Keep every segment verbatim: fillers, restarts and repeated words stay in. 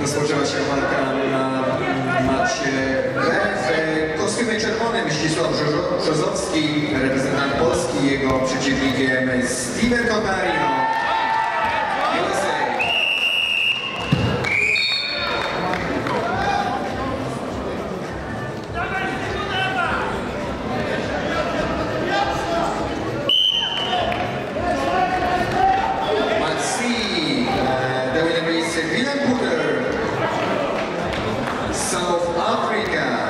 Rozpoczęła się walka na macie B. W kostiumie czerwonym Ścisław Brzozowski, reprezentant Polski, jego przeciwnikiem Steven Cotarino. South Africa.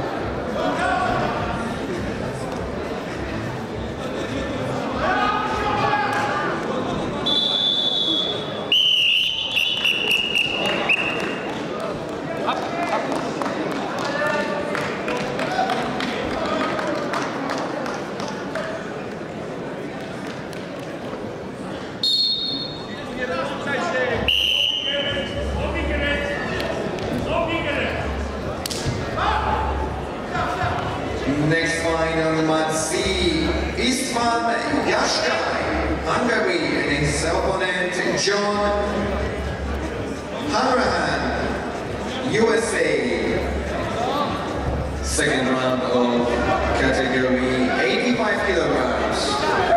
Next fight on the mat C, Istvan Yashkai, Hungary, and his opponent John Hanrahan, U S A. Second round of category eighty-five kilograms.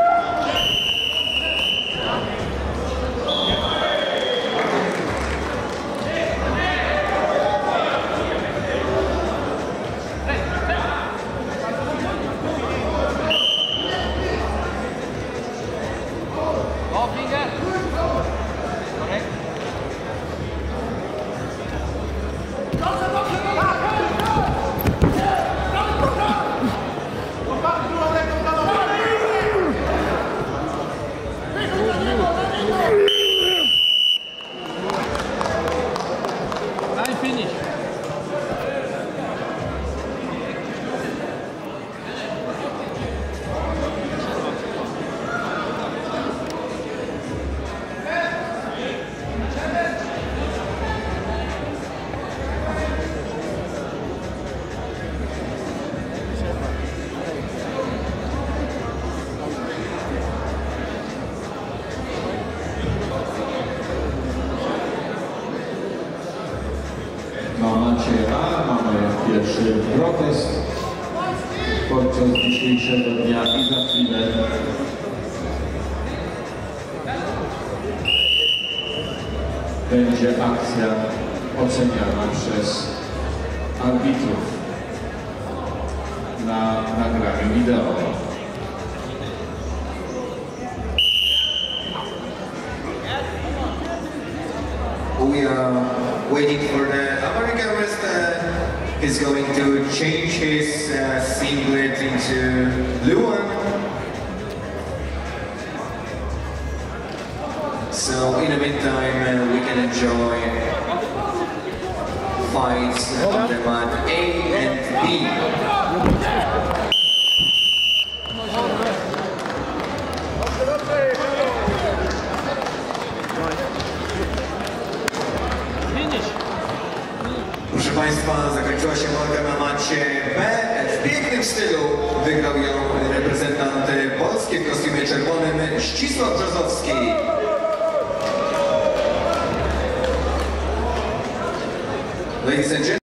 Na macie A mamy pierwszy protest podczas dzisiejszego dnia i za chwilę będzie akcja oceniana przez arbitrów na nagraniu wideo. We are waiting for the American wrestler. He's going to change his uh, singlet into blue one. So in the meantime, uh, we can enjoy fights on the mat A and B. Proszę Państwa, zakończyła się walka na macie B. W pięknym stylu wygrał ją reprezentant Polski w kostiumie czerwonym Ścisław Brzozowski. Ladies and gentlemen.